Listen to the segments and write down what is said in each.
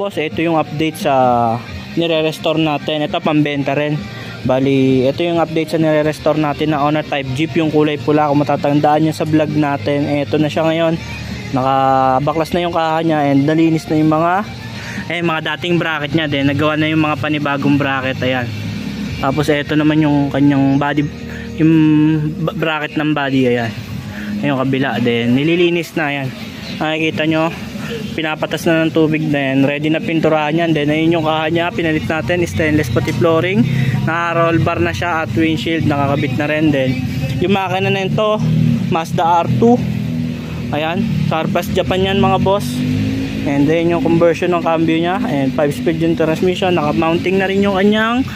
boss, ito yung update sa nire-restore natin. Ito pambenta rin. Bali, ito yung update sa nire-restore natin na Honor Type Jeep, yung kulay pula. Kung matatandaan nyo sa vlog natin, ito na siya ngayon. Nakabaklas na yung kaha niya and nalinis na yung mga dating bracket niya din. Nagawa na yung mga panibagong bracket. Ayan. Tapos ito naman yung kanyang body, yung bracket ng body. Ayan. Yung kabila din. Nililinis na. Ayan. Nakikita nyo, pinapatas na ng tubig na yan. Ready na pinturahan yan. Then ayun yung kaha niya. Pinalit natin. Stainless pati flooring. Naka-roll bar na siya at windshield. Nakakabit na rin din. Yung makina na ito, Mazda R2. Ayan. Carpass Japan yan mga boss. And then yung conversion ng cambio niya. And 5-speed yung transmission. Naka-mounting na rin yung kanyang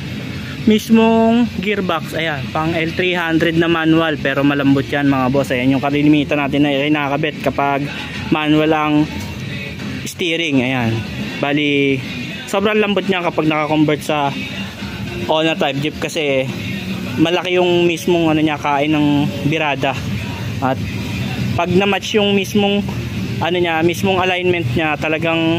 mismong gearbox. Ayan, pang L300 na manual, pero malambot yan mga boss. Ayan yung kalimitan natin na nakakabit kapag manual ang steering. Ayan, bali sobrang lambot niya kapag naka-convert sa Honor Type Jeep, kasi malaki yung mismong ano niya, kain ng birada. At pag na-match yung mismong ano niya, mismong alignment niya, talagang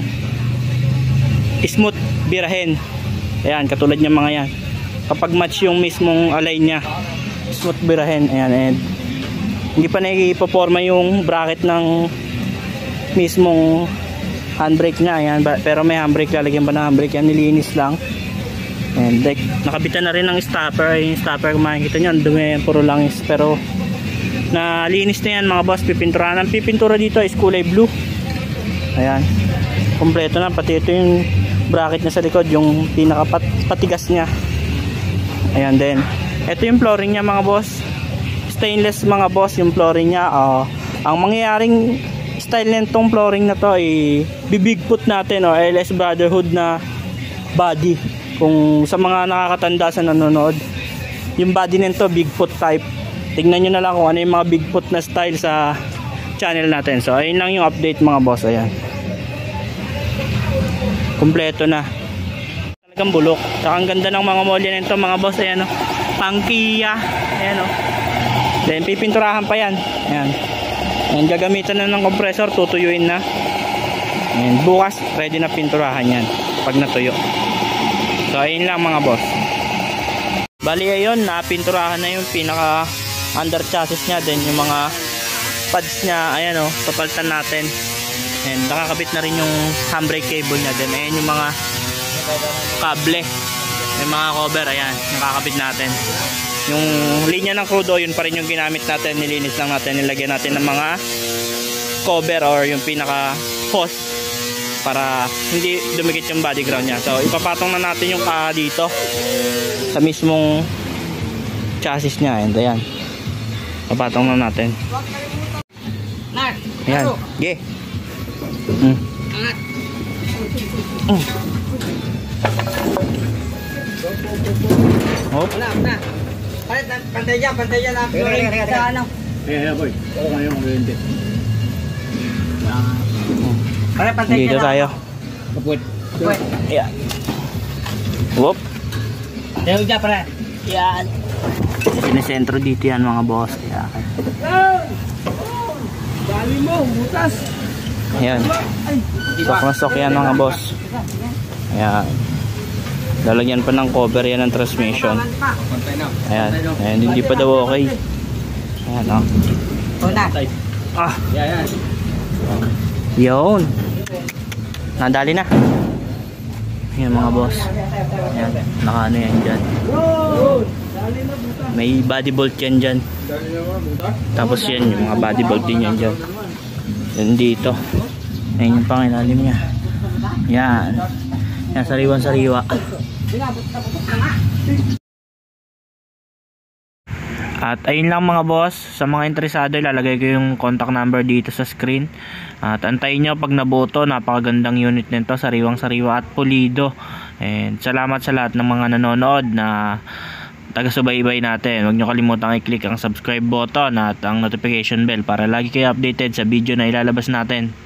smooth birahin. Ayan, katulad niya mga yan. Kapag match yung mismong align niya, smooth birahin. Ayan, and hindi pa nakikipaporma yung bracket ng mismong handbrake niya. Ayan, pero may handbrake, lalagyan pa ng handbrake yan, nilinis lang. And like, nakabitan na rin ng stopper. Yung stopper, kung makikita nyo, dumi, puro langis, pero nalinis na yan mga boss. Pipinturahan. Ang pipintura dito is kulay blue. Ayan, kompleto na, pati ito yung bracket niya sa likod, yung pinakapatigas niya. Ayan din. Ito yung flooring niya mga boss. Stainless mga boss yung flooring niya. Ang mangyayaring style nitong flooring na to ay bibigfoot natin, o LS Brotherhood na body. Kung sa mga nakakatanda sa nanonood, yung body nito Bigfoot type. Tingnan nyo na lang kung ano yung mga Bigfoot na style sa channel natin. So ayun lang yung update mga boss. Ayan, kompleto na. Talagang bulok. Saka ang ganda ng mga molya nito mga boss. Ayan o, pangkiya. Ayan o. Then pipinturahan pa yan. Ayan. Ayan, gagamitan na ng compressor, tutuyuin na. Ayan, bukas ready na pinturahan yan pag natuyo. So ayun lang mga boss. Bali ayun, napinturahan na yung pinaka under chassis nya. Then yung mga pads nya, ayan o, papalitan natin. And nakakabit na rin yung handbrake cable nya. Then ayan yung mga kable, may mga cover, ayan, nakakabit natin. Yung linya ng crude oil, yun pa rin yung ginamit natin. Nilinis lang natin, nilagyan natin ng mga cover or yung pinaka hose para hindi dumikit yung body ground nya. So ipapatong na natin yung dito sa mismong chassis nya. And ayan, papatong na natin. Ayan, okay. Oh. Na. Pantay dyan na. Sa ano? Boy. Oo, ngayon hindi. Pantay Dito tayo. Kaput. Ayan. Whoop. Dito dyan pare. Yan. Sinesentro dito yan mga boss. Ayan. Dali mo, butas. Ayan. Sok na sok yan mga boss. Ayan. Lalagyan pa ng cover yan ng transmission. Ayan. Ayan, hindi pa daw okay. Ayan o. Ah. Yun. Nadali na. Ayan mga boss. Ayan. Nakaano yan dyan. May body bolt yan dyan. Tapos yan, yung mga body bolt din yan dyan. Yan dito. Ayan yung pangilalim niya. Yan. Yan, sariwan-sariwa. At ayun lang mga boss, sa mga interesado ilalagay ko yung contact number dito sa screen. At antayin nyo pag naboto, napakagandang unit nito, sariwang-sariwa at pulido. And salamat sa lahat ng mga nanonood na taga-subaybay natin. Huwag nyo kalimutang i-click ang subscribe button at ang notification bell para lagi kayo updated sa video na ilalabas natin.